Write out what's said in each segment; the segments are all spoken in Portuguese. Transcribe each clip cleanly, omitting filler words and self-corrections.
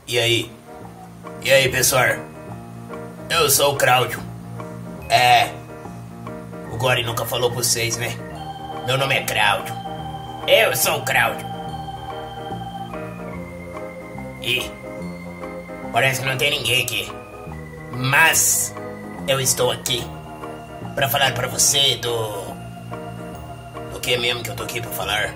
E aí? E aí, pessoal? Eu sou o Cláudio. O Gori nunca falou pra vocês, né? Meu nome é Cláudio. Eu sou o Cláudio. E parece que não tem ninguém aqui. Mas eu estou aqui pra falar pra você do que mesmo que eu tô aqui pra falar.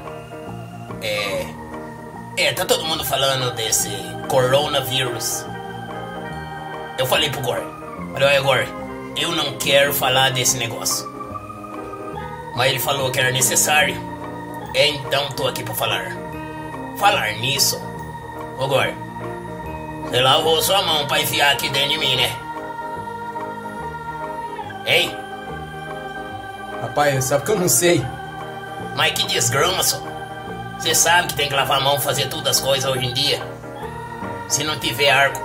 Tá todo mundo falando desse coronavírus. Eu falei pro Gori. Falei, olha, Gori, eu não quero falar desse negócio. Mas ele falou que era necessário. Então tô aqui pra falar. Falar nisso, ô Gori, você lavou sua mão pra enfiar aqui dentro de mim, né? Hein? Rapaz, sabe que eu não sei. Mas que desgrama, só. Você sabe que tem que lavar a mão, fazer todas as coisas hoje em dia. Se não tiver arco,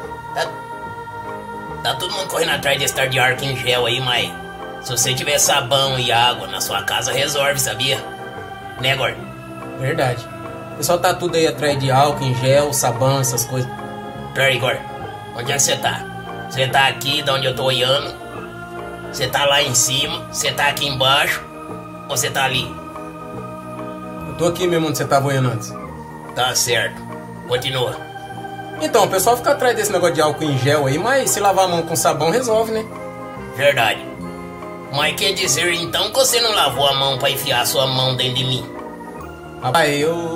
tá todo mundo correndo atrás desse tal de arco em gel aí, mas se você tiver sabão e água na sua casa, resolve, sabia? Né, Gori? Verdade. O pessoal tá tudo aí atrás de álcool, em gel, sabão, essas coisas. Peraí, Gori, onde é que você tá? Você tá aqui de onde eu tô olhando? Você tá lá em cima? Você tá aqui embaixo? Ou você tá ali? Eu tô aqui mesmo onde você tava olhando antes. Tá certo. Continua. Então, o pessoal fica atrás desse negócio de álcool em gel aí, mas se lavar a mão com sabão resolve, né? Verdade. Mas quer dizer então que você não lavou a mão pra enfiar sua mão dentro de mim? Rapaz,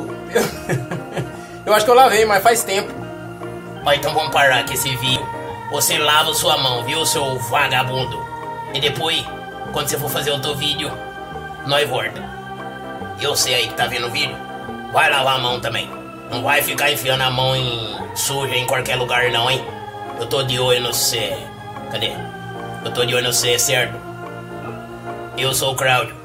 eu acho que eu lavei, mas faz tempo. Mas então vamos parar com esse vídeo. Você lava sua mão, viu, seu vagabundo? E depois, quando você for fazer outro vídeo, nós volta. Eu sei aí que tá vendo o vídeo, vai lavar a mão também. Não vai ficar enfiando a mão suja em qualquer lugar não, hein? Eu tô de olho no você. Cadê? Eu tô de olho no você, certo? Eu sou o Cláudio.